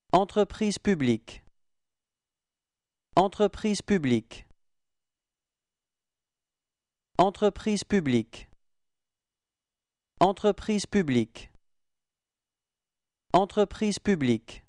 Entreprise publique. Entreprise publique. Entreprise publique. Entreprise publique. Entreprise publique.